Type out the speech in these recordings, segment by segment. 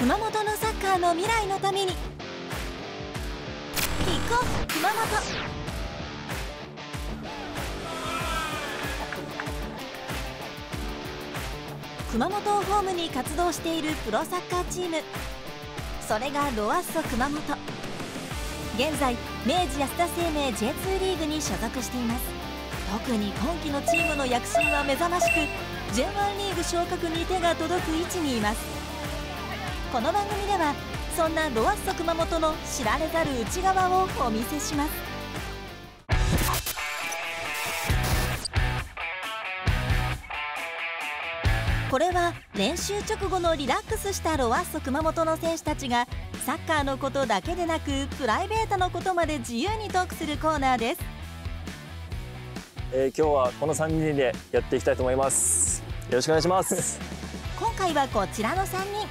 熊本のサッカーの未来のためにキックオフ熊本。熊本をホームに活動しているプロサッカーチーム、それがロアッソ熊本。現在明治安田生命 J2 リーグに所属しています。特に今季のチームの躍進は目覚ましく、 J1 リーグ昇格に手が届く位置にいます。この番組ではそんなロアッソ熊本の知られざる内側をお見せします。これは練習直後のリラックスしたロアッソ熊本の選手たちがサッカーのことだけでなくプライベートのことまで自由にトークするコーナーです。 今日はこの3人でやっていきたいと思います。よろしくお願いします今回はこちらの3人。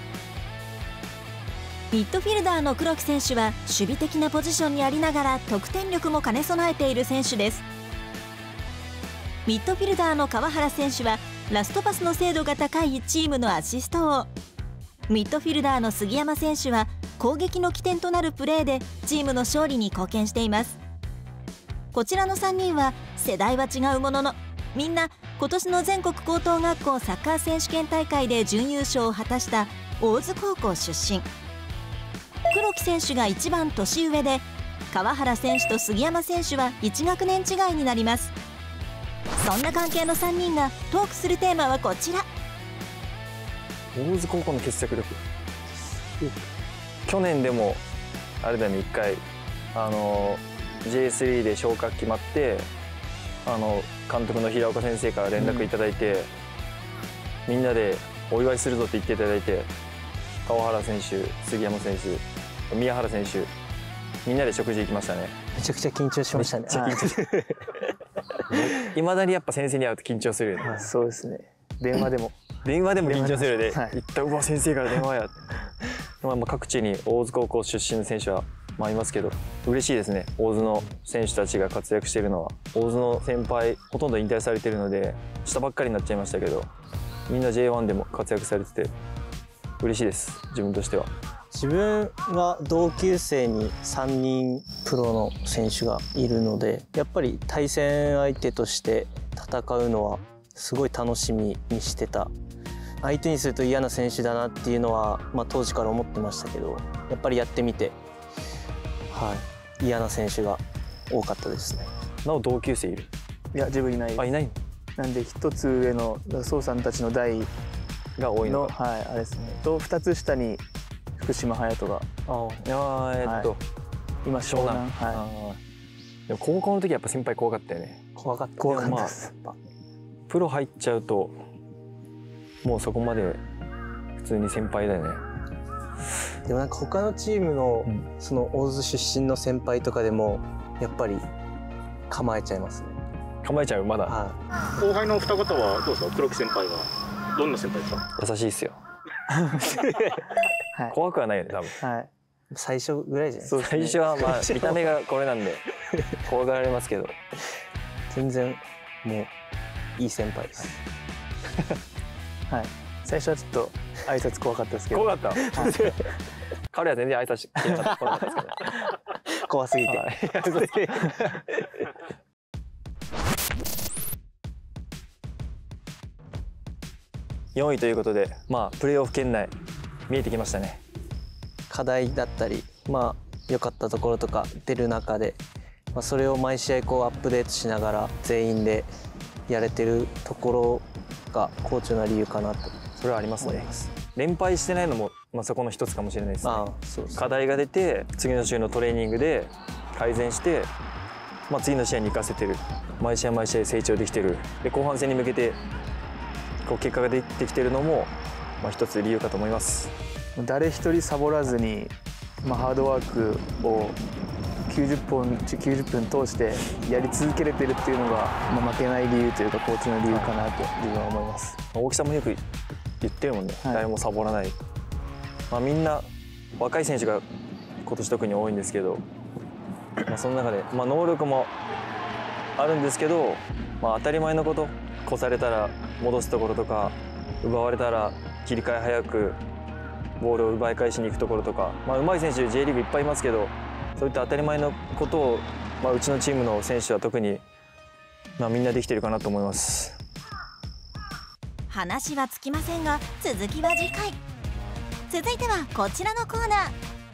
ミッドフィルダーの黒木選手は守備的なポジションにありながら得点力も兼ね備えている選手です。ミッドフィルダーの川原選手はラストパスの精度が高いチームのアシスト王。ミッドフィルダーの杉山選手は攻撃の起点となるプレーでチームの勝利に貢献しています。こちらの3人は世代は違うものの、みんな今年の全国高等学校サッカー選手権大会で準優勝を果たした大津高校出身。黒木選手が一番年上で、川原選手と杉山選手は1学年違いになります。そんな関係の3人がトークするテーマはこちら。 大津高校の結着力、去年でもあれだよね、1回J3 で昇格決まって監督の平岡先生から連絡いただいて、みんなでお祝いするぞって言っていただいて、川原選手、杉山選手、宮原選手、みんなで食事行きましたね。 めちゃくちゃ緊張しましたね。 いまだにやっぱ先生に会うと緊張するよね。 そうですね。電話でも緊張するよね。 はい、 行ったうわ先生から電話や。各地に大津高校出身の選手はいますけど、嬉しいですね。大津の選手たちが活躍しているのは。大津の先輩ほとんど引退されているので下ばっかりになっちゃいましたけど、みんな J1 でも活躍されてて嬉しいです、自分としては。 自分は同級生に3人プロの選手がいるので、やっぱり対戦相手として戦うのはすごい楽しみにしてた。相手にすると嫌な選手だなっていうのは、当時から思ってましたけど、やっぱりやってみて、嫌な選手が多かったですね。 なお同級生いる？ いや、自分いないです。 いないの？ なんで一つ上の宋さんたちの代が多いのか。 あれですね。と2つ下に福島隼人が。今湘南。 でも高校の時やっぱ先輩怖かったよね。 怖かったです。 プロ入っちゃうともうそこまで普通に先輩だよね。 でも他のチームのその大津出身の先輩とかでもやっぱり構えちゃいますね。 構えちゃう、まだ。 後輩のお二方はどうですか？黒木先輩はどんな先輩ですか？ 優しいっすよ。怖くはないよね、多分。 最初ぐらいじゃないですか。 最初は見た目がこれなんで怖がられますけど、 全然もういい先輩です。 最初はちょっと挨拶怖かったですけど。 怖かった。彼は全然挨拶しなかったですけど。 怖すぎて。 4位ということで、プレーオフ圏内見えてきましたね。 課題だったり、良かったところとか出る中で、それを毎試合アップデートしながら全員でやれてるところが好調な理由かなと。 それはありますね。連敗してないのも、そこの一つかもしれないですね。課題が出て次の週のトレーニングで改善して、次の試合に生かせてる、毎試合毎試合成長できてる、で後半戦に向けて結果が出てきてるのも、一つ理由かと思います。 誰一人サボらずに、ハードワークを90分通してやり続けれてるっていうのが、負けない理由というか好調な理由かなと自分は思います。 大木さんもよく言ってるもんね、誰もサボらない。みんな若い選手が今年特に多いんですけど、その中で、能力もあるんですけど、当たり前のこと、越されたら戻すところとか、奪われたら切り替え早くボールを奪い返しに行くところとか、上手い選手 J リーグいっぱいいますけど、そういった当たり前のことを、うちのチームの選手は特に、みんなできてるかなと思います。 話はつきませんが、続きは次回。続いてはこちらのコーナー。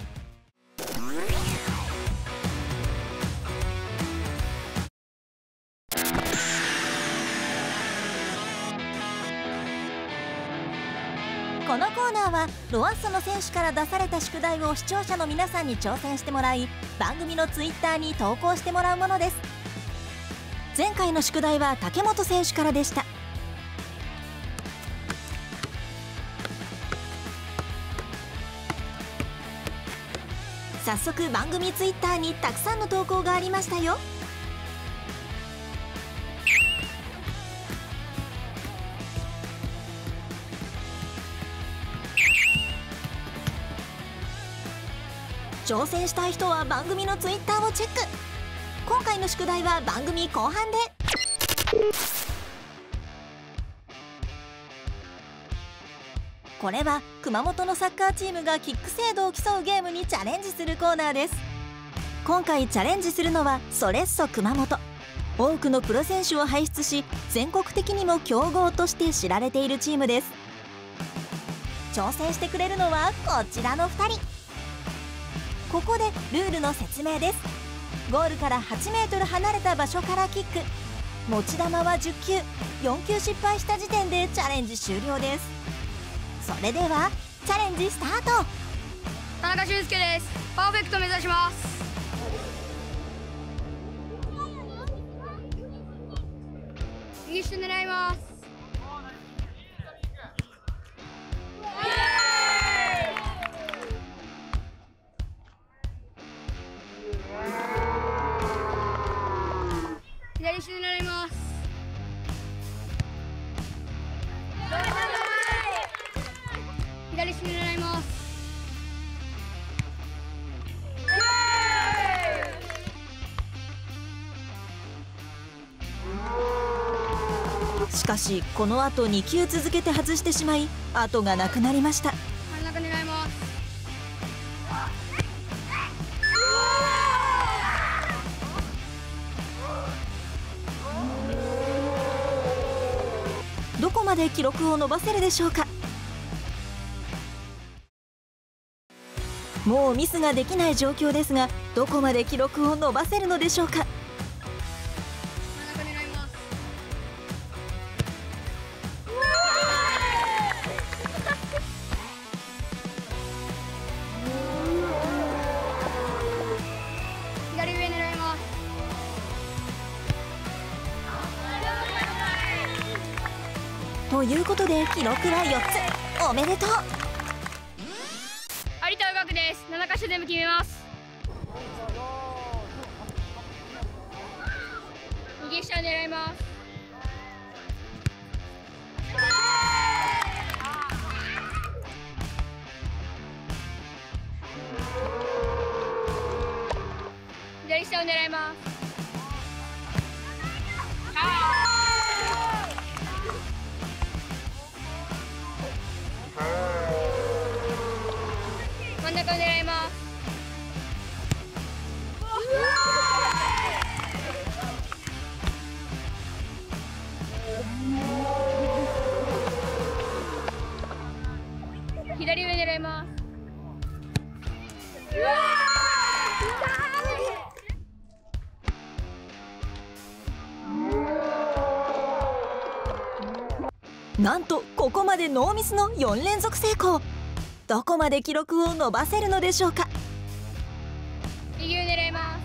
このコーナーはロアッソの選手から出された宿題を視聴者の皆さんに挑戦してもらい、番組のツイッターに投稿してもらうものです。前回の宿題は竹本選手からでした。早速番組ツイッターにたくさんの投稿がありましたよ。挑戦したい人は番組のツイッターをチェック。今回の宿題は番組後半で。これは熊本のサッカーチームがキック精度を競うゲームにチャレンジするコーナーです。今回チャレンジするのはソレッソ熊本。多くのプロ選手を輩出し、全国的にも強豪として知られているチームです。挑戦してくれるのはこちらの2人。ここでルールの説明です。ゴールから8メートル離れた場所からキック。持ち球は10球。4球失敗した時点でチャレンジ終了です。それではチャレンジスタート。 田中俊介です。パーフェクト目指します。右下狙います。左下狙います。左下狙います。 しかしこの後2球続けて外してしまい、後がなくなりました。 真ん中狙います。 どこまで記録を伸ばせるでしょうか。もうミスができない状況ですが、どこまで記録を伸ばせるのでしょうか。 真ん中狙います。左上狙います。 ということで記録は4つ。おめでとう。 有田宇学です。7箇所全部決めます。右下狙います。左下を狙います。真ん中を狙います。左上狙います。 なんとここまでノーミスの4連続成功。どこまで記録を伸ばせるのでしょうか。 右上狙います。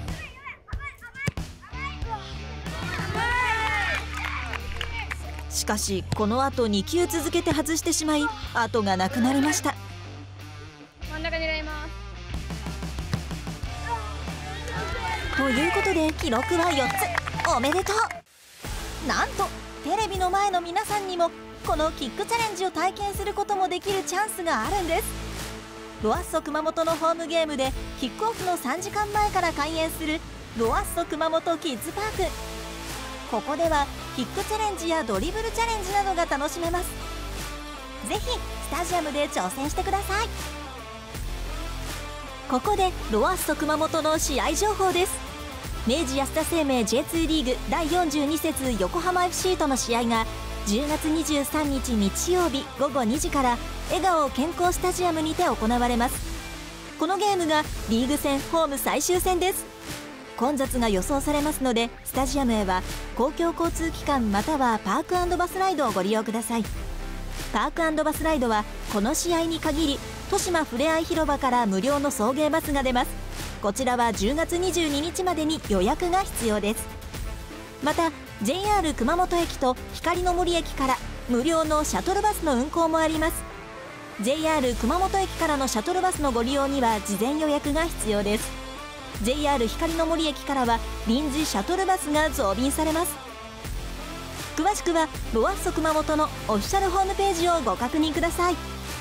しかしこの後2球続けて外してしまい、後がなくなりました。 真ん中狙います。 ということで記録は4つ。おめでとう。なんとテレビの前の皆さんにもこのキックチャレンジを体験することもできるチャンスがあるんです。ロアッソ熊本のホームゲームでキックオフの3時間前から開園するロアッソ熊本キッズパーク。ここではキックチャレンジやドリブルチャレンジなどが楽しめます。 ぜひスタジアムで挑戦してください。ここでロアッソ熊本の試合情報です。明治安田生命 J2 リーグ第42節横浜 FC との試合が10月23日日曜日午後2時から笑顔健康スタジアムにて行われます。このゲームがリーグ戦ホーム最終戦です。混雑が予想されますので、スタジアムへは公共交通機関またはパーク&バスライドをご利用ください。パーク&バスライドはこの試合に限り豊島ふれあい広場から無料の送迎バスが出ます。こちらは10月22日までに予約が必要です。また JR 熊本駅と光の森駅から無料のシャトルバスの運行もあります。 JR 熊本駅からのシャトルバスのご利用には事前予約が必要です。 JR 光の森駅からは臨時シャトルバスが増便されます。詳しくはロアッソ熊本のオフィシャルホームページをご確認ください。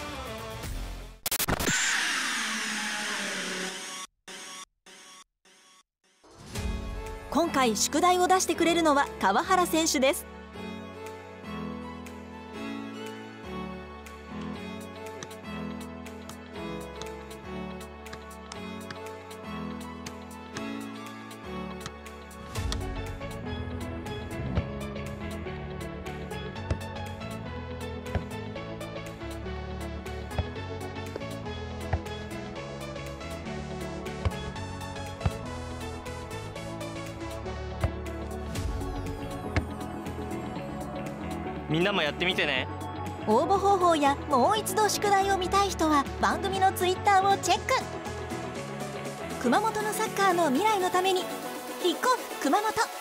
今回宿題を出してくれるのは川原選手です。 みんなもやってみてね。 応募方法やもう一度宿題を見たい人は番組のツイッターをチェック。熊本のサッカーの未来のためにキックオフ熊本。